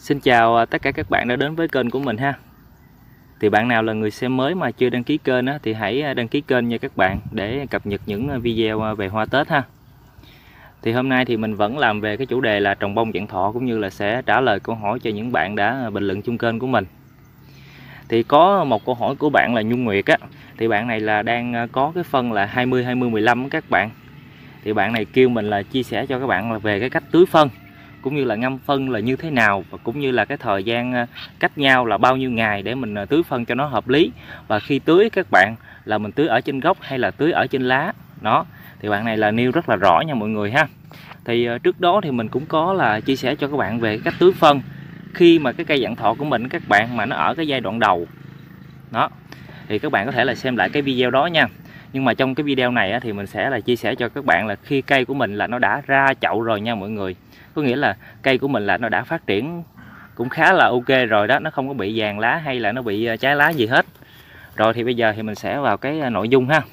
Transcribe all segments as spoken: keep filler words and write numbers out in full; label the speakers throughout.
Speaker 1: Xin chào tất cả các bạn đã đến với kênh của mình ha. Thì bạn nào là người xem mới mà chưa đăng ký kênh á, thì hãy đăng ký kênh nha các bạn để cập nhật những video về hoa Tết ha. Thì hôm nay thì mình vẫn làm về cái chủ đề là trồng bông vạn thọ, cũng như là sẽ trả lời câu hỏi cho những bạn đã bình luận trong kênh của mình. Thì có một câu hỏi của bạn là Nhung Nguyệt á, thì bạn này là đang có cái phân là hai mươi hai mươi mười lăm các bạn. Thì bạn này kêu mình là chia sẻ cho các bạn là về cái cách tưới phân, cũng như là ngâm phân là như thế nào, và cũng như là cái thời gian cách nhau là bao nhiêu ngày để mình tưới phân cho nó hợp lý. Và khi tưới các bạn là mình tưới ở trên gốc hay là tưới ở trên lá đó, thì bạn này là nêu rất là rõ nha mọi người ha. Thì trước đó thì mình cũng có là chia sẻ cho các bạn về cách tưới phân khi mà cái cây vạn thọ của mình các bạn mà nó ở cái giai đoạn đầu đó, thì các bạn có thể là xem lại cái video đó nha. Nhưng mà trong cái video này thì mình sẽ là chia sẻ cho các bạn là khi cây của mình là nó đã ra chậu rồi nha mọi người. Có nghĩa là cây của mình là nó đã phát triển cũng khá là ok rồi đó, nó không có bị vàng lá hay là nó bị trái lá gì hết. Rồi thì bây giờ thì mình sẽ vào cái nội dung ha.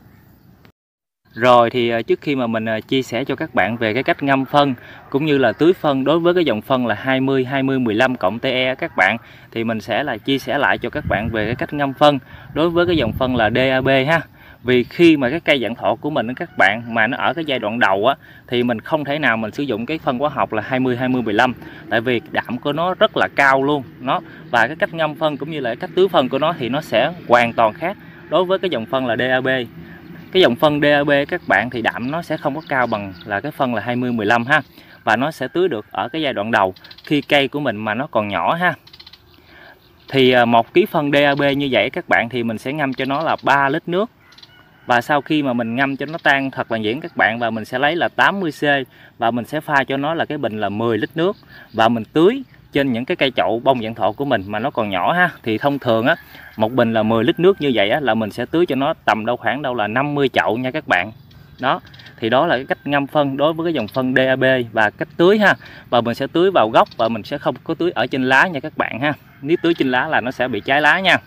Speaker 1: Rồi thì trước khi mà mình chia sẻ cho các bạn về cái cách ngâm phân cũng như là tưới phân đối với cái dòng phân là hai mươi hai mươi mười lăm cộng tê e các bạn, thì mình sẽ là chia sẻ lại cho các bạn về cái cách ngâm phân đối với cái dòng phân là đê a bê ha. Vì khi mà cái cây vạn thọ của mình các bạn mà nó ở cái giai đoạn đầu á, thì mình không thể nào mình sử dụng cái phân hóa học là hai mươi hai mươi mười lăm, tại vì đạm của nó rất là cao luôn nó, và cái cách ngâm phân cũng như là cái cách tưới phân của nó thì nó sẽ hoàn toàn khác đối với cái dòng phân là đê a bê. Cái dòng phân đê a bê các bạn thì đạm nó sẽ không có cao bằng là cái phân là hai mươi mười lăm ha, và nó sẽ tưới được ở cái giai đoạn đầu khi cây của mình mà nó còn nhỏ ha. Thì một ký phân đê a bê như vậy các bạn thì mình sẽ ngâm cho nó là ba lít nước. Và sau khi mà mình ngâm cho nó tan thật là nhuyễn các bạn, và mình sẽ lấy là tám mươi xê và mình sẽ pha cho nó là cái bình là mười lít nước, và mình tưới trên những cái cây chậu bông vạn thọ của mình mà nó còn nhỏ ha. Thì thông thường á, một bình là mười lít nước như vậy á, là mình sẽ tưới cho nó tầm đâu khoảng đâu là năm mươi chậu nha các bạn. Đó, thì đó là cái cách ngâm phân đối với cái dòng phân đê a bê và cách tưới ha. Và mình sẽ tưới vào gốc và mình sẽ không có tưới ở trên lá nha các bạn ha. Nếu tưới trên lá là nó sẽ bị trái lá nha.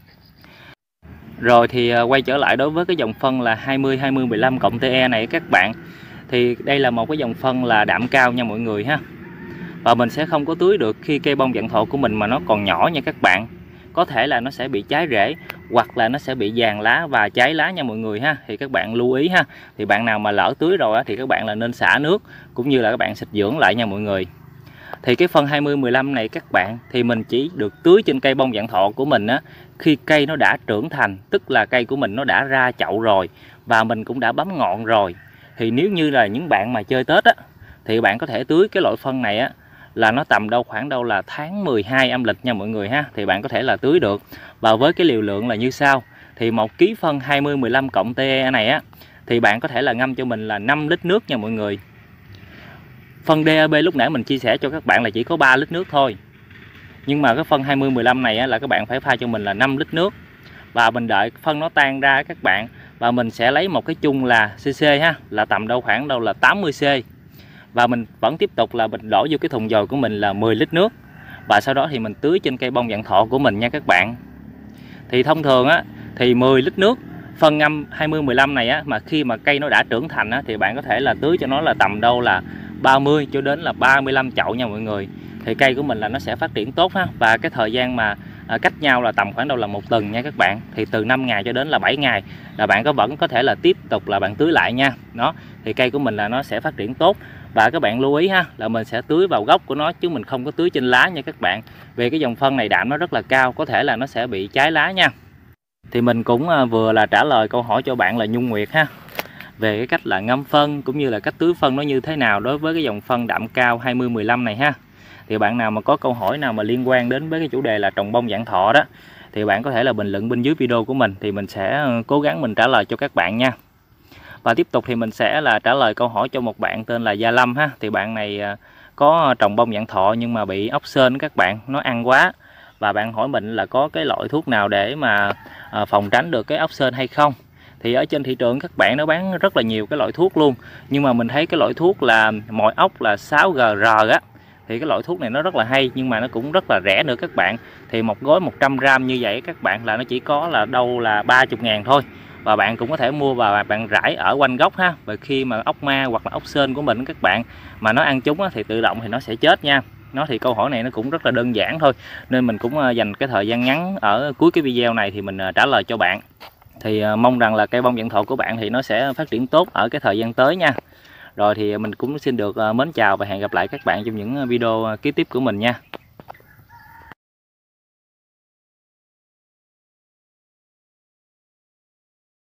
Speaker 1: Rồi thì quay trở lại đối với cái dòng phân là hai mươi hai mươi mười lăm cộng tê e này các bạn. Thì đây là một cái dòng phân là đạm cao nha mọi người ha. Và mình sẽ không có tưới được khi cây bông vạn thọ của mình mà nó còn nhỏ nha các bạn. Có thể là nó sẽ bị trái rễ hoặc là nó sẽ bị vàng lá và cháy lá nha mọi người ha. Thì các bạn lưu ý ha. Thì bạn nào mà lỡ tưới rồi thì các bạn là nên xả nước cũng như là các bạn xịt dưỡng lại nha mọi người. Thì cái phân hai mươi mười lăm này các bạn thì mình chỉ được tưới trên cây bông vạn thọ của mình á khi cây nó đã trưởng thành, tức là cây của mình nó đã ra chậu rồi và mình cũng đã bấm ngọn rồi. Thì nếu như là những bạn mà chơi Tết á thì bạn có thể tưới cái loại phân này á là nó tầm đâu khoảng đâu là tháng mười hai âm lịch nha mọi người ha, thì bạn có thể là tưới được. Và với cái liều lượng là như sau, thì một ký phân hai mươi mười lăm cộng tê e này á thì bạn có thể là ngâm cho mình là năm lít nước nha mọi người. Phân đê a bê lúc nãy mình chia sẻ cho các bạn là chỉ có ba lít nước thôi. Nhưng mà cái phân hai mươi mười lăm này á, là các bạn phải pha cho mình là năm lít nước. Và mình đợi phân nó tan ra các bạn, và mình sẽ lấy một cái chung là xê xê ha, là tầm đâu khoảng đâu là tám mươi xê. Và mình vẫn tiếp tục là mình đổ vô cái thùng dồi của mình là mười lít nước. Và sau đó thì mình tưới trên cây bông vạn thọ của mình nha các bạn. Thì thông thường á thì mười lít nước phân ngâm hai mươi mười lăm này á, mà khi mà cây nó đã trưởng thành á, thì bạn có thể là tưới cho nó là tầm đâu là ba mươi cho đến là ba mươi lăm chậu nha mọi người. Thì cây của mình là nó sẽ phát triển tốt ha. Và cái thời gian mà à, cách nhau là tầm khoảng đâu là một tuần nha các bạn. Thì từ năm ngày cho đến là bảy ngày là bạn có vẫn có thể là tiếp tục là bạn tưới lại nha. Đó, thì cây của mình là nó sẽ phát triển tốt. Và các bạn lưu ý ha, là mình sẽ tưới vào gốc của nó chứ mình không có tưới trên lá nha các bạn. Vì cái dòng phân này đạm nó rất là cao, có thể là nó sẽ bị trái lá nha. Thì mình cũng vừa là trả lời câu hỏi cho bạn là Nhung Nguyệt ha, về cái cách là ngâm phân cũng như là cách tưới phân nó như thế nào đối với cái dòng phân đạm cao hai mươi mười lăm này ha. Thì bạn nào mà có câu hỏi nào mà liên quan đến với cái chủ đề là trồng bông vạn thọ đó, thì bạn có thể là bình luận bên dưới video của mình, thì mình sẽ cố gắng mình trả lời cho các bạn nha. Và tiếp tục thì mình sẽ là trả lời câu hỏi cho một bạn tên là Gia Lâm ha. Thì bạn này có trồng bông vạn thọ nhưng mà bị ốc sên các bạn, nó ăn quá. Và bạn hỏi mình là có cái loại thuốc nào để mà phòng tránh được cái ốc sên hay không. Thì ở trên thị trường các bạn nó bán rất là nhiều cái loại thuốc luôn. Nhưng mà mình thấy cái loại thuốc là mồi ốc là sáu G R á, thì cái loại thuốc này nó rất là hay nhưng mà nó cũng rất là rẻ nữa các bạn. Thì một gói một trăm gram như vậy các bạn là nó chỉ có là đâu là ba mươi ngàn thôi. Và bạn cũng có thể mua và bạn rải ở quanh gốc ha. Và khi mà ốc ma hoặc là ốc sên của mình các bạn mà nó ăn chúng á, thì tự động thì nó sẽ chết nha. Nó thì câu hỏi này nó cũng rất là đơn giản thôi, nên mình cũng dành cái thời gian ngắn ở cuối cái video này thì mình trả lời cho bạn. Thì mong rằng là cây bông vạn thọ của bạn thì nó sẽ phát triển tốt ở cái thời gian tới nha. Rồi thì mình cũng xin được mến chào và hẹn gặp lại các bạn trong những video kế tiếp của mình nha.